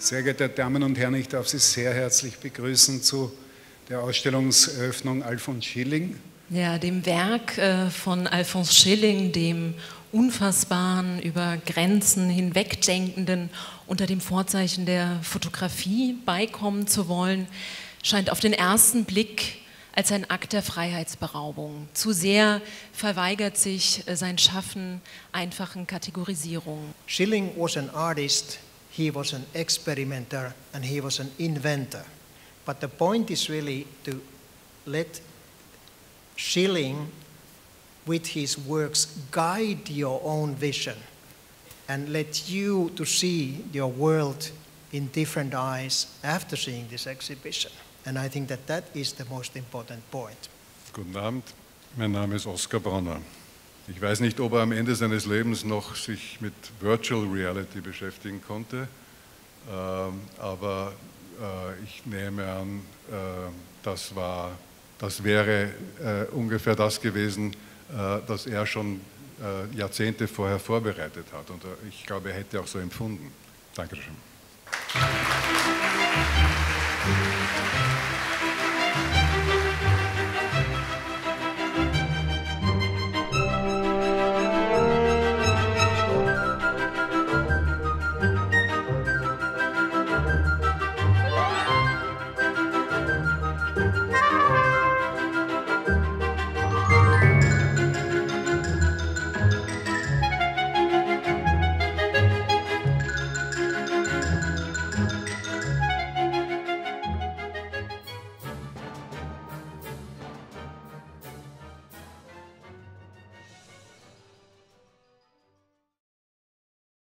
Sehr geehrte Damen und Herren, ich darf Sie sehr herzlich begrüßen zu der Ausstellungseröffnung Alfons Schilling. Ja, dem Werk von Alfons Schilling, dem unfassbaren, über Grenzen hinwegdenkenden, unter dem Vorzeichen der Fotografie beikommen zu wollen, scheint auf den ersten Blick als ein Akt der Freiheitsberaubung. Zu sehr verweigert sich sein Schaffen einfachen Kategorisierungen. Schilling was an artist, he was an experimenter, and he was an inventor. But the point is really to let Schilling with his works guide your own vision and let you to see your world in different eyes after seeing this exhibition. And I think that that is the most important point. Guten Abend, mein Name ist Oskar Bronner. Ich weiß nicht, ob er am Ende seines Lebens noch sich mit Virtual Reality beschäftigen konnte, aber ich nehme an, das wäre ungefähr das gewesen, das er schon Jahrzehnte vorher vorbereitet hat. Und ich glaube, er hätte auch so empfunden. Dankeschön.